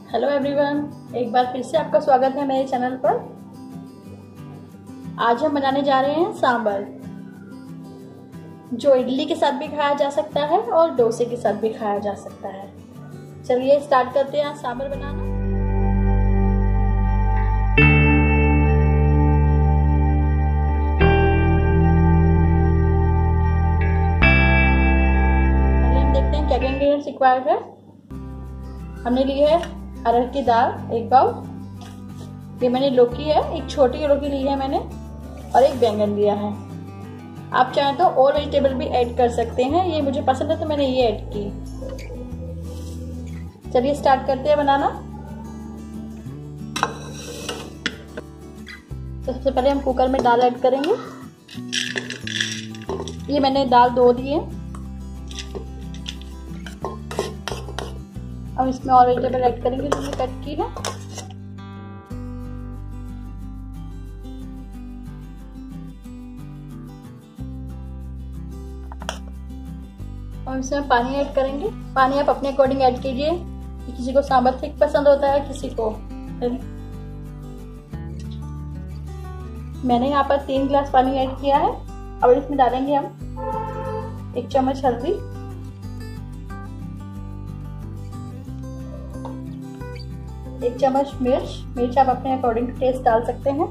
Hello everyone, एक बार फिर से आपका स्वागत है मेरे चैनल पर। आज हम बनाने जा रहे हैं सांभर, जो इडली के साथ भी खाया जा सकता है और डोसे के साथ भी खाया जा सकता है। चलिए स्टार्ट करते हैं सांभर बनाना। पहले हम देखते हैं क्या क्या इंग्रेडिएंट्स रिक्वायर्ड है। हमने ली है अरहर की दाल 1 बाउल, ये मैंने लौकी है, एक छोटी लौकी ली है मैंने, और एक बैंगन लिया है। आप चाहें तो और वेजिटेबल भी ऐड कर सकते हैं, ये मुझे पसंद है तो मैंने ये ऐड की। चलिए स्टार्ट करते हैं बनाना। तो सबसे पहले हम कुकर में दाल ऐड करेंगे। ये मैंने दाल धो दी है। अब इसमें और वेजिटेबल ऐड करेंगे जो मैंने कट की है। और इसमें पानी ऐड करेंगे। पानी आप अपने अकॉर्डिंग ऐड कीजिए, किसी को सांभर थिक पसंद होता है, किसी को। मैंने यहाँ पर 3 गिलास पानी ऐड किया है। अब इसमें डालेंगे हम 1 चम्मच हल्दी, 1 चम्मच मिर्च आप अपने अकॉर्डिंग टू टेस्ट डाल सकते हैं।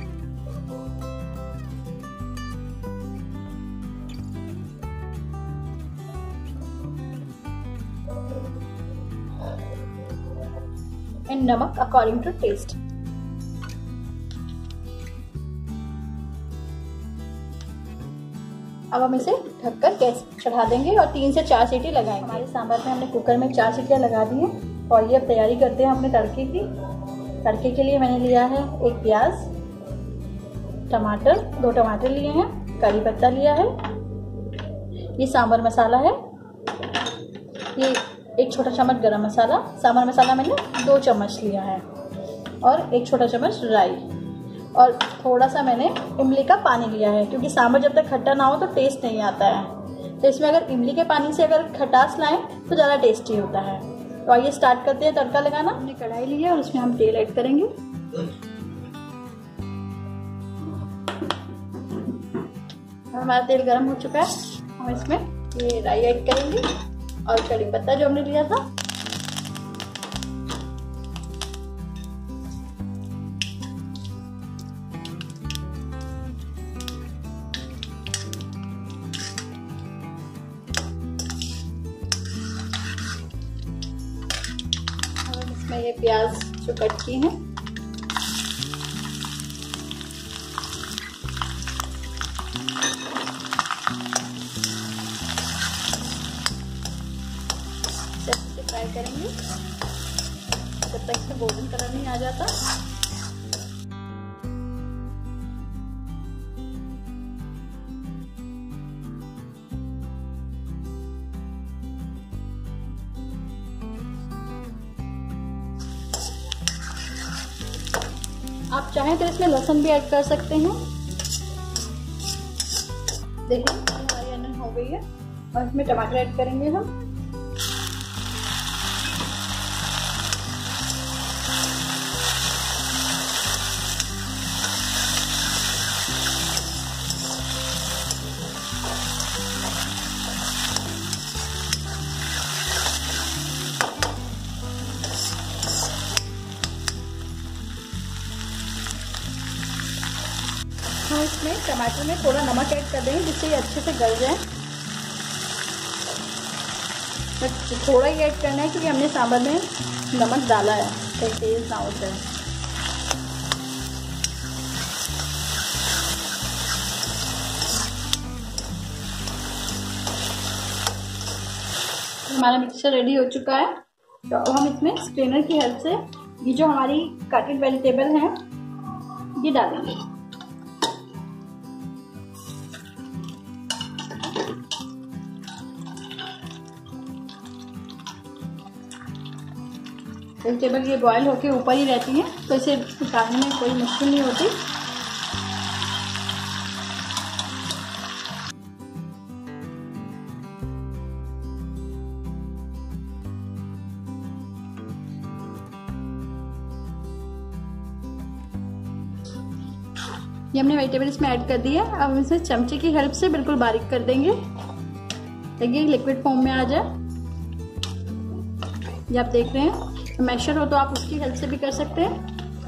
एंड नमक अकॉर्डिंग टू टेस्ट। अब हम इसे ढककर गैस चढ़ा देंगे और 3 से 4 सीटी लगाएंगे। हमारे सांभर में हमने कुकर में 4 सीटियां लगा दी हैं। और ये अब तैयारी करते हैं अपने तड़के की। तड़के के लिए मैंने लिया है 1 प्याज, टमाटर, 2 टमाटर लिए हैं, करी पत्ता लिया है, ये सांभर मसाला है, ये 1 छोटा चम्मच गरम मसाला, सांभर मसाला मैंने 2 चम्मच लिया है, और 1 छोटा चम्मच राई, और थोड़ा सा मैंने इमली का पानी लिया है, क्योंकि सांभर जब तक खट्टा ना हो तो टेस्ट नहीं आता है। तो इसमें अगर इमली के पानी से अगर खटास लाएं तो ज़्यादा टेस्टी होता है। तो आइए स्टार्ट करते हैं तड़का लगाना। हमने कढ़ाई ली है और उसमें हम तेल ऐड करेंगे। हमारा तेल गर्म हो चुका है। हम इसमें ये राई ऐड करेंगे और कड़ी पत्ता जो हमने लिया था। इसमें ये प्याज जो कट की है, इसे फ्राई करेंगे जब तक इसमें गोल्डन कलर नहीं आ जाता। आप चाहें तो इसमें लहसुन भी ऐड कर सकते हैं। देखिए हमारी अनियन हो गई है और इसमें टमाटर ऐड करेंगे हम। हम इसमें टमाटर में थोड़ा नमक ऐड कर देंगे जिससे ये अच्छे से गल जाए। बस थोड़ा ही ऐड करना है क्योंकि हमने सांभर में नमक डाला है, तो तेज ना हो जाए। हमारा मिक्सचर रेडी हो चुका है। तो अब हम इसमें स्ट्रेनर की हेल्प से ये जो हमारी कटेड वेजिटेबल हैं ये डालेंगे। वेजिटेबल ये बॉयल होके ऊपर ही रहती है, तो इसे निकालने में कोई मुश्किल नहीं होती। ये हमने वेजिटेबल इसमें ऐड कर दिया। अब हम इसे चमचे की हेल्प से बिल्कुल बारीक कर देंगे ताकि लिक्विड फॉर्म में आ जाए। ये आप देख रहे हैं, मैशर हो तो आप उसकी हेल्प से भी कर सकते हैं।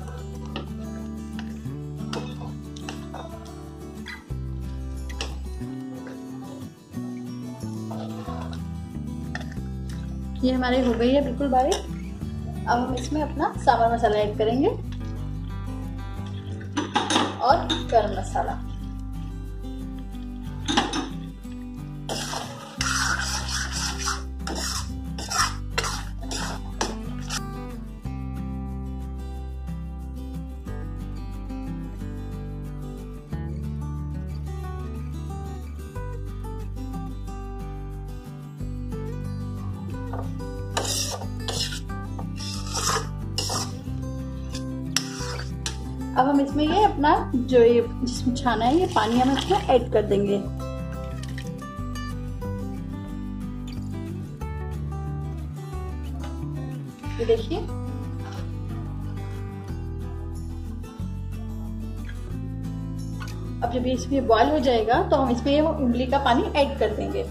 ये हमारे हो गई है बिल्कुल बारीक। अब हम इसमें अपना सांभर मसाला ऐड करेंगे और गरम मसाला। अब हम इसमें ये अपना जो ये जिसमें छाना है ये पानी हम इसमें ऐड कर देंगे। ये देखिए, अब जब ये इसमें बॉयल हो जाएगा तो हम इसमें ये इमली का पानी ऐड कर देंगे।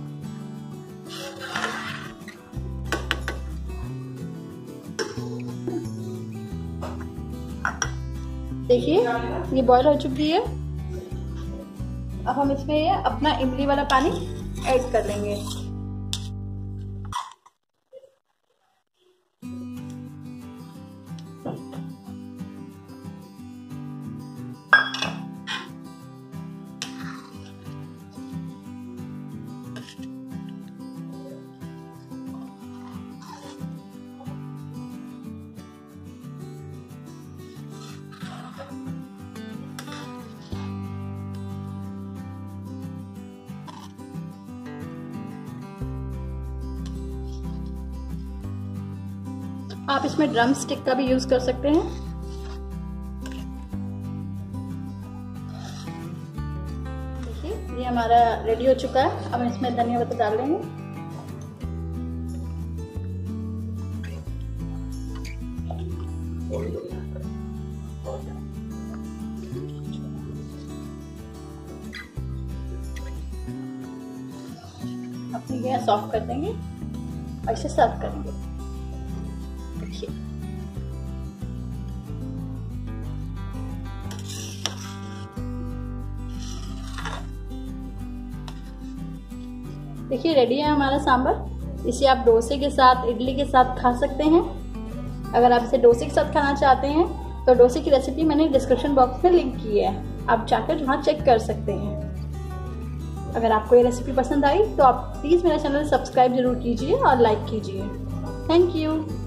देखिए ये बॉयल हो चुकी है। अब हम इसमें ये अपना इमली वाला पानी ऐड कर लेंगे। आप इसमें ड्रम स्टिक का भी यूज कर सकते हैं। देखिए ये हमारा रेडी हो चुका है। अब हम इसमें धनिया पत्ता डाल देंगे। अपनी गैस ऑफ कर देंगे और इसे सर्व करेंगे। देखिए रेडी है हमारा सांभर। इसे आप डोसे के साथ, इडली के साथ खा सकते हैं। अगर आप इसे डोसे के साथ खाना चाहते हैं तो डोसे की रेसिपी मैंने डिस्क्रिप्शन बॉक्स में लिंक की है, आप जाकर वहाँ चेक कर सकते हैं। अगर आपको ये रेसिपी पसंद आई तो आप प्लीज़ मेरा चैनल सब्सक्राइब जरूर कीजिए और लाइक कीजिए। Thank you.